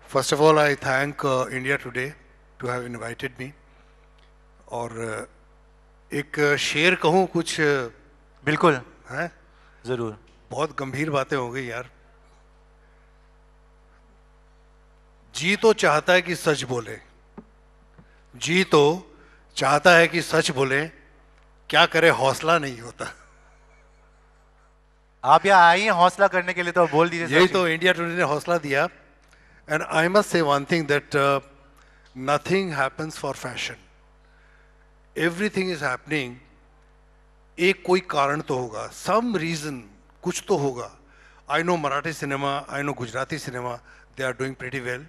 First of all, I thank India Today to have invited me. और एक शेर कहूँ कुछ बिल्कुल है, जरूर। बहुत गंभीर बातें हो गई यार। जी तो चाहता है कि सच बोले, जी तो चाहता है कि सच बोले, क्या करे हौसला नहीं होता। आप यहाँ आई हैं हौसला करने के लिए, तो बोल दीजिए। यही तो इंडिया टुडे ने हौसला दिया। And I must say one thing that nothing happens for fashion, everything is happening. एक कोई कारण तो होगा, सम रीजन, कुछ तो होगा। I know Marathi cinema, I know Gujarati cinema, they are doing pretty well.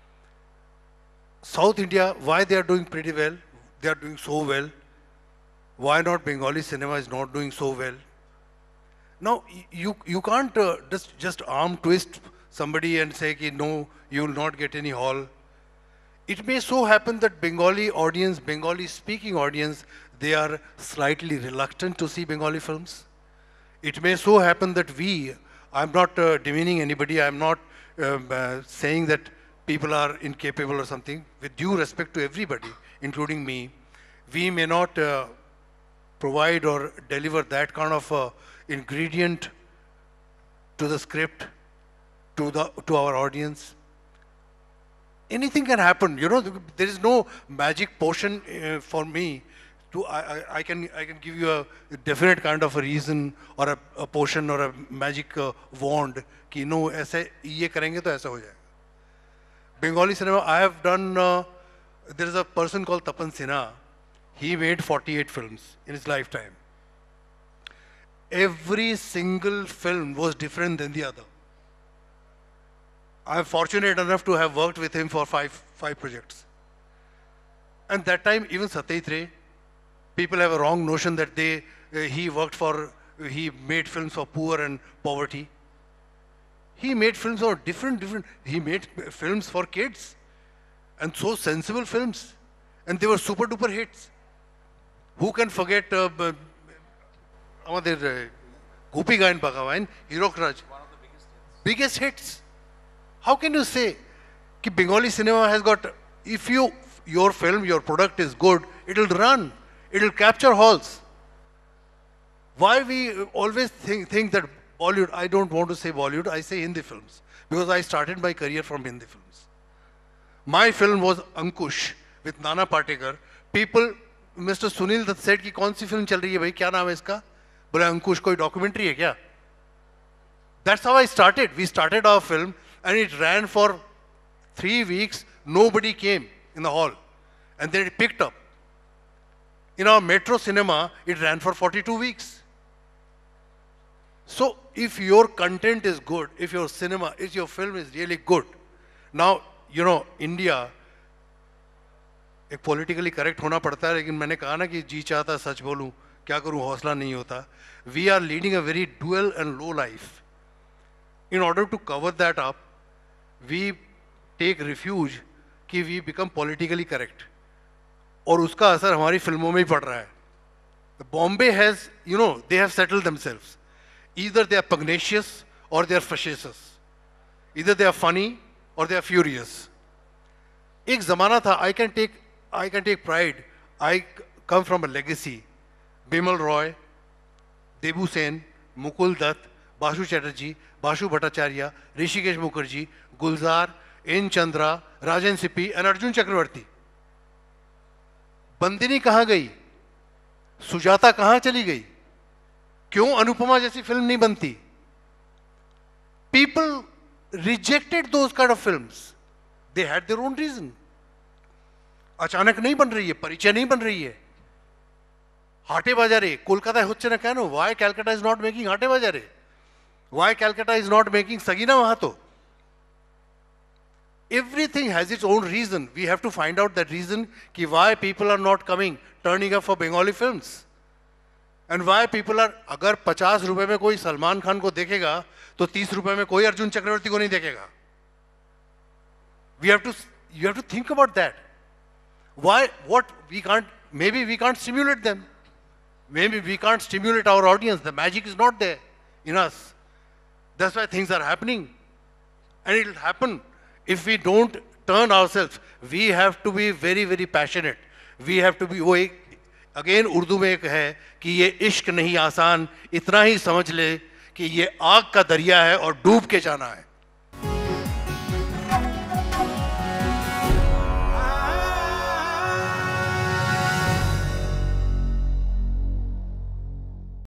South India, why they are doing pretty well? They are doing so well. Why not Bengali cinema is not doing so well? Now you can't just arm twist somebody and say कि no, you will not get any hall. It may so happen that Bengali audience, Bengali speaking audience, they are slightly reluctant to see Bengali films. It may so happen that I'm not demeaning anybody, I'm not saying that people are incapable or something. With due respect to everybody, including me, we may not provide or deliver that kind of ingredient to the script, to our audience. Anything can happen, you know. There is no magic potion for me. I can give you a definite kind of a reason or a potion or a magic wand कि no ऐसे ये करेंगे तो ऐसा हो जाएगा. Bengali cinema, I have done, there is a person called Tapan Sinha. He made 48 films in his lifetime. Every single film was different than the other. I am fortunate enough to have worked with him for five projects. And that time, even Satyajit Ray, people have a wrong notion that he made films for poor and poverty. He made films for different, he made films for kids, and so sensible films, and they were super duper hits. Who can forget Amadir Gopi Gayan Bhagavan, Hero Raj? One of the biggest hits. How can you say that Bengali cinema has got, if your film, your product is good, it will run, it will capture halls. Why we always think that Bollywood, I don't want to say Bollywood, I say Hindi films, because I started my career from Hindi films. My film was Ankush with Nana Patekar. People, Mr. Sunil Dutt said कि कौन सी film चल रही है भाई, क्या नाम है इसका? बोले अंकुश, कोई documentary है क्या? That's how I started. We started our film and it ran for 3 weeks. Nobody came in the hall, and then it picked up. In our metro cinema, it ran for 42 weeks. So if your content is good, if your cinema, if your film is really good, now, you know, India, एक politically correct होना पड़ता है, लेकिन मैंने कहा ना कि जी चाहता सच बोलूं, क्या करूं हौसला नहीं होता. We are leading a very dual and low life. In order to cover that up, we take refuge कि we become politically correct. और उसका असर हमारी फिल्मों में ही पड़ रहा है. Bombay has, you know, they have settled themselves. Either they are pugnacious or they are facetious. Either they are funny or they are furious. एक ज़माना था, I can take pride. I come from a legacy. Bimal Roy, Debu Sen, Mukul Dutt, Bashu Chatterjee, Bashu Bhattacharya, Rishikesh Mukherjee, Gulzar, N. Chandra, Rajan Sippy, and Arjun Chakroborty. Bandini कहाँ गई? सुजाता कहाँ चली गई? क्यों अनुपमा जैसी फिल्म नहीं बनती? People rejected those kind of films. They had their own reason. अचानक नहीं बन रही है, परिचय नहीं बन रही है. हाटे बाजारे, कोलकाता होच्छे ना केनो? Why Calcutta is not making हाटे बाजारे? Why Calcutta is not making Sagina Mahato? Everything has its own reason. We have to find out that reason कि why people are not turning up for Bengali films. And why people are, अगर 50 रुपए में कोई सलमान खान को देखेगा, तो 30 रुपए में कोई अर्जुन चक्रवर्ती को नहीं देखेगा. You have to think about that. Why, maybe we can't stimulate them. Maybe we can't stimulate our audience. The magic is not there in us. That's why things are happening. And it will happen. if we don't turn ourselves, we have to be very very passionate. We have to be, वो एक again Urdu में एक है कि ये इश्क नहीं आसान, इतना ही समझ ले कि ये आग का दरिया है और डूब के जाना है.